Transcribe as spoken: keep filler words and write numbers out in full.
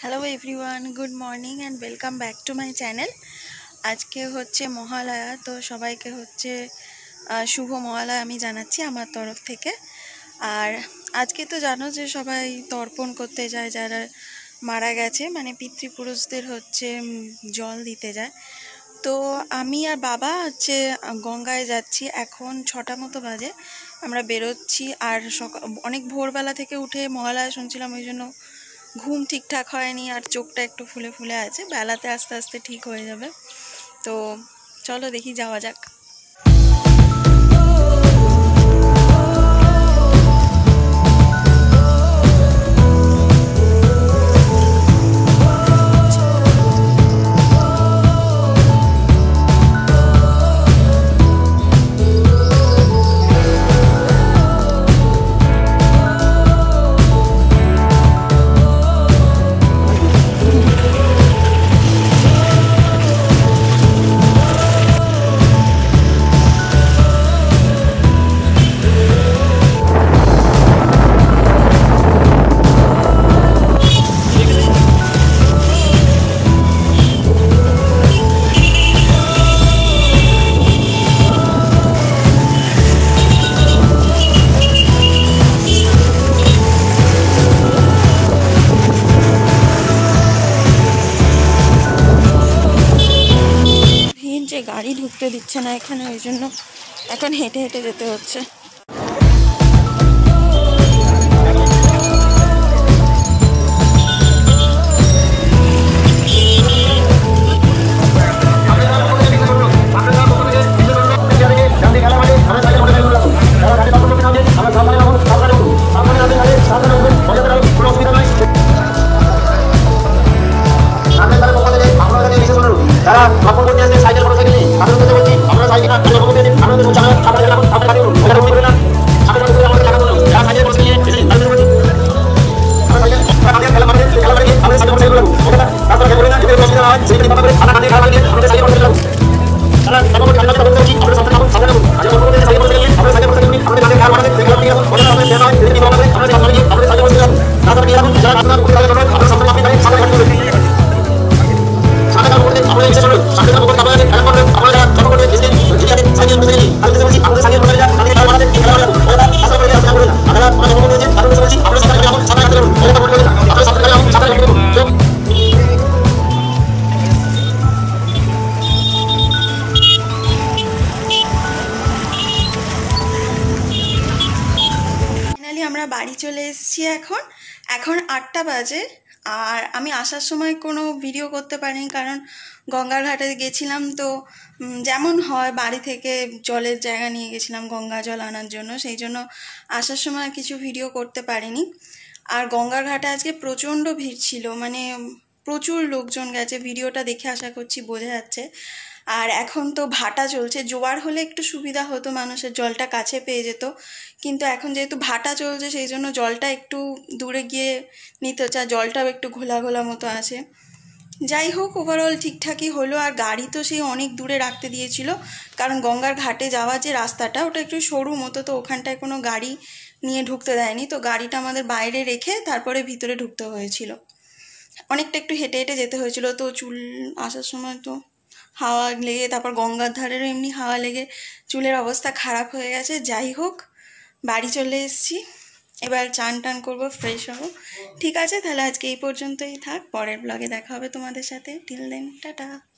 Hello everyone, good morning and welcome back to my channel. আজকে হচ্ছে মহালয়া, তো সবাইকে হচ্ছে শুভ মহালয়া আমি জানাচ্ছি আমার তরফ থেকে। আর আজকে তো জানো যে সবাই তর্পণ করতে যায়, যারা মারা গেছে মানে পিতৃপুরুষদের হচ্ছে জল দিতে যায়। তো আমি আর বাবা হচ্ছে গঙ্গায় যাচ্ছি, এখন ছটা মতো বাজে, আমরা বেরোচ্ছি। আর সকাল অনেক ভোরবেলা থেকে উঠে মহালয়া শুনছিলাম, ওই জন্য ঘুম ঠিকঠাক হয়নি আর চোখটা একটু ফুলে ফুলে আছে। বেলাতে আস্তে আস্তে ঠিক হয়ে যাবে। তো চলো দেখি, যাওয়া যাক। যে গাড়ি ঢুকতে দিচ্ছে না এখানে, ওই জন্য এখন হেঁটে হেঁটে যেতে হচ্ছে। আমরা বাড়ি চলে এসেছি। এখন এখন আটটা বাজে। আর আমি আসার সময় কোনো ভিডিও করতে পারিনি, কারণ গঙ্গার ঘাটে গেছিলাম। তো যেমন হয়, বাড়ি থেকে জলের জায়গা নিয়ে গেছিলাম গঙ্গা জল আনার জন্য, সেই জন্য আসার সময় কিছু ভিডিও করতে পারিনি। আর গঙ্গার ঘাটে আজকে প্রচণ্ড ভিড় ছিল, মানে প্রচুর লোকজন গেছে, ভিডিওটা দেখে আশা করছি বোঝা যাচ্ছে। আর এখন তো ভাটা চলছে, জোয়ার হলে একটু সুবিধা হতো, মানুষের জলটা কাছে পেয়ে যেত, কিন্তু এখন যেহেতু ভাটা চলছে সেই জন্য জলটা একটু দূরে গিয়ে নিতে হচ্ছে, আর জলটাও একটু ঘোলা ঘোলা মতো আছে। যাই হোক, ওভারঅল ঠিকঠাকই হলো। আর গাড়ি তো সেই অনেক দূরে রাখতে দিয়েছিল, কারণ গঙ্গার ঘাটে যাওয়া যে রাস্তাটা ওটা একটু সরু মতো, তো ওখানটায় কোনো গাড়ি নিয়ে ঢুকতে দেয়নি। তো গাড়িটা আমাদের বাইরে রেখে তারপরে ভিতরে ঢুকতে হয়েছিল। অনেকটা একটু হেঁটে হেঁটে যেতে হয়েছিল। তো চুল আসার সময় তো হাওয়া লেগে, তারপর গঙ্গার ধারেরও এমনি হাওয়া লেগে চুলের অবস্থা খারাপ হয়ে গেছে। যাই হোক, বাড়ি চলে এসেছি, এবার চান টান করবো, ফ্রেশ হবো। ঠিক আছে, তাহলে আজকে এই পর্যন্তই থাক, পরের ব্লগে দেখা হবে তোমাদের সাথে। Till then, tata.